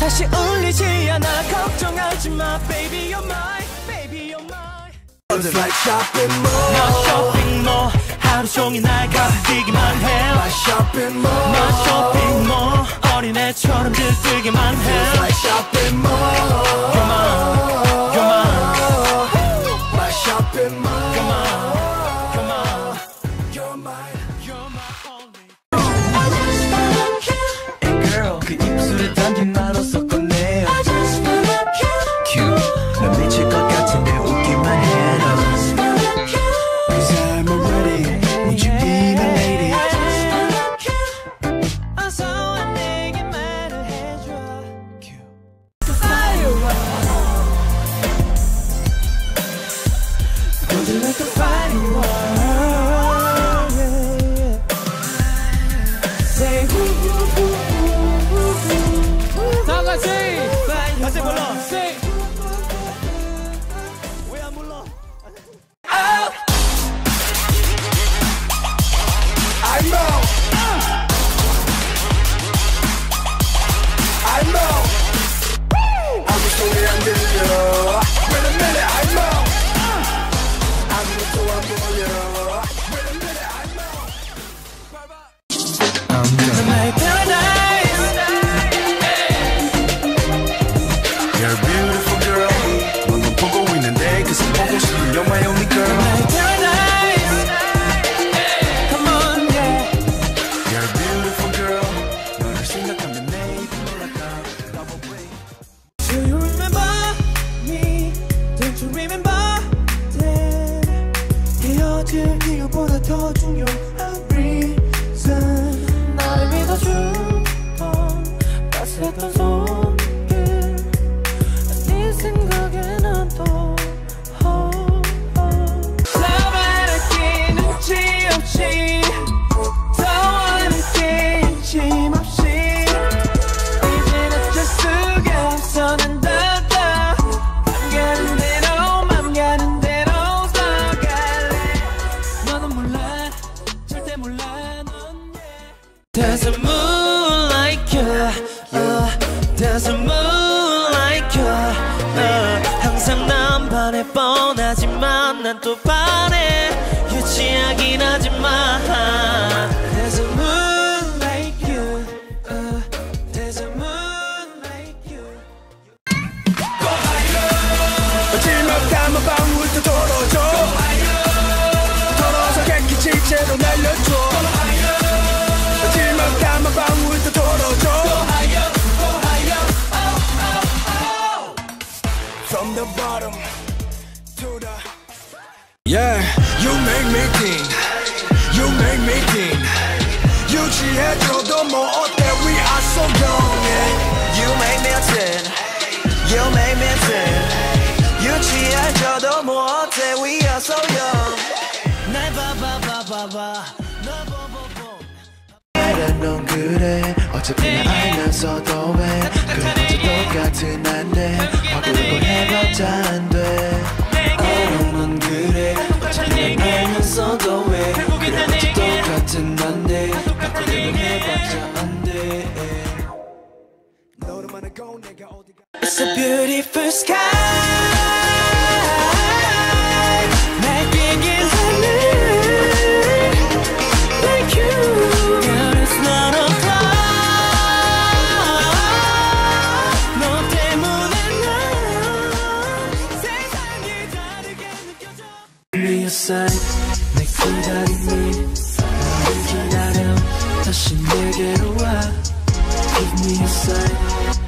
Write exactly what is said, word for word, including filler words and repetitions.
다시 울리지 않아 걱정하지 마 baby you're mine baby you're mine It's like shopping mall 나 쇼핑몰 하루 종일 날 가득이만 해 My shopping mall 나 쇼핑몰 어린애처럼 들뜨기만 해 It's like shopping mall You're mine You're mine My shopping mall You're mine You're mine You're mine You're my only Hey girl 그 입술에 담긴 말로써 꺼내요 Cute 넌 미칠 것 같은데 웃기만 해 Cause I'm ready Would you be my lady 어서 와 내게 말을 해줘 Cute Firework Burning like a firework Say woo woo woo woo woo 다 같이 다시 불러 Say 왜 안 불러 I know I know 아무 소리 안 들려 Wait a minute I know 아무것도 안 보여 Wait a minute I know My paradise You're a beautiful girl 너는 보고 있는데 그새 보고 싶은 You're my only girl My paradise Come on yeah You're a beautiful girl 너를 생각하면 내 입이 놀랄까 Double play Do you remember me? Don't you remember that? 헤어질 이유보다 더 중요한 reason 나를 믿어주던 따스했던 손길 네 생각에 난 또 사바라기 눈치 없이 더 어렵게 힘없이 이젠 어쩔 수가 없어 난 더더 맘 가는 대로 맘 가는 대로 써갈래 너는 몰라 절대 몰라 넌 yeah There's a moon like you uh, There's a moon like you uh, 항상 난 반해 뻔하지만 난 또 반해 유치하긴 하지만 There's a moon like you uh, There's a moon like you 마지막 담은 방울도 덜어줘 덜어서 깨끗이 채로 날려줘 마지막 담은 방울도 덜어줘 From the bottom to the Yeah, you make me think You make me think 유지해줘도 뭐 어때 We are so young yeah. You make me sin You make me sin 유치해져도 뭐 어때 We are so young 날 봐봐 봐봐 봐 너 보보보 넌 그래 어차피 나 알면서도 왜 그래도 똑같은 난데 바꾸려고 해봤자 안돼 넌 그래 어차피 난 알면서도 왜 그래도 똑같은 난데 바꾸려고 해봤자 안돼 너로만 고 내가 어디가 It's a beautiful sky 날 비긴 하늘 Like you Girl it's not a cloud 너 때문에 난 세상이 다르게 느껴져 Give me a sign 내 기다림이 너를 기다려 다시 내게로 와 Give me a sign